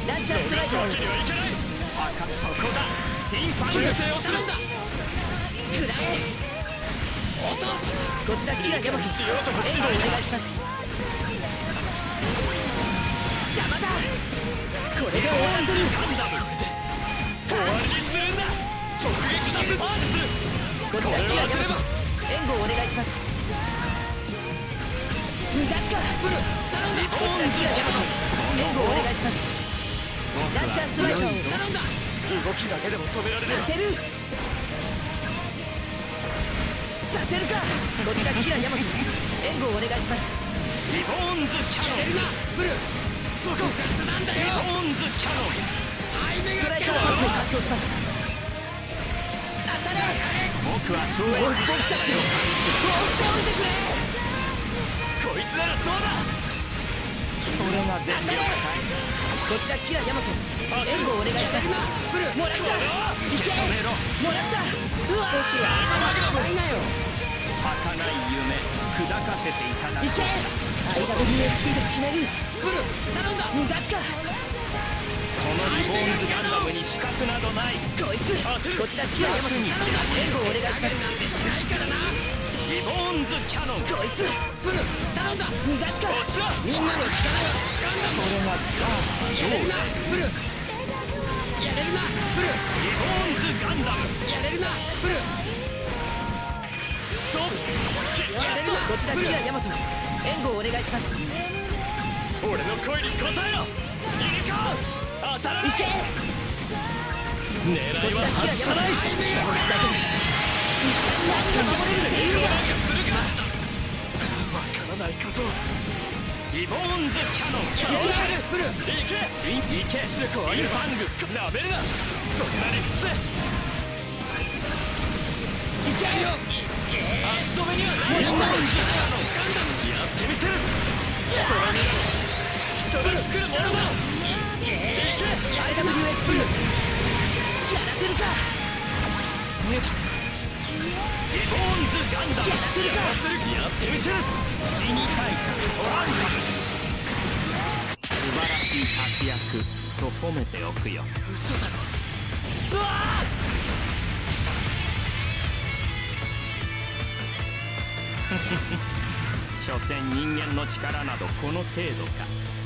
ランチャーストライカー。 そこだ。ティンファング制をするんだ。 くらえ。落とす。こちらキラヤマト。援護お願いします。邪魔だ。これが終わりだ。 終わりにするんだ。直撃させパース。 こちらキラヤマト。援護お願いします。逃がすか。こちらキラヤマト。援護お願いします。ランチャーストライカーを頼んだ。 動きだけでも止められる。 当てる。させるか。こちらキラヤマト。援護お願いします。 リボーンズキャノン。やれるなブル。そこなんだよ。リボーンズキャノン。 ストライカーパスを完走します。当たれ。 僕は超僕たちを放ってくれ。 こいつならどうだ。それが全力かい。 こちらキラヤマト。援護お願いします。もらった。いけ。もらった。少しは甘いなよ。 儚い夢砕かせていただく。 いけ。IWSP で決める。ブル頼んだ。逃がすか。 このリボーンズガンダムに資格などない。 こいつ。こちらキラヤマトに援護お願いします。 なんてしないからな。リボーンズキャノン。 こいつ。ブル頼んだ。逃がすか。みんなの力がガンダム。 それがさあやれるなブル。やれるなブル。 リボーンズガンダム。 やれるなブル。 そうやれるな。こちらキラヤマト。援護お願いします。 俺の声に応えろ。入れ替わる。当たらない。 いけ。 狙いは外さない。 一文字だけで何が守れるっていうのだ。 するかわからないこと。リボーンズキャノン。 やれるブル。 いけいけ。出力を上げる。ファングなめるな。そんな理屈でいけよ。 足止めにはない。リボーンズキャノンやってみせる。人の未来人が作るものだ。いけ IWS ブル。やらせるか。 見えた。リボーンズガンダム。 やらせるか。 やってみせる。死にたいか。ワンダム。素晴らしい活躍と褒めておくよ。 嘘だろ。うわ所詮人間の力などこの程度か。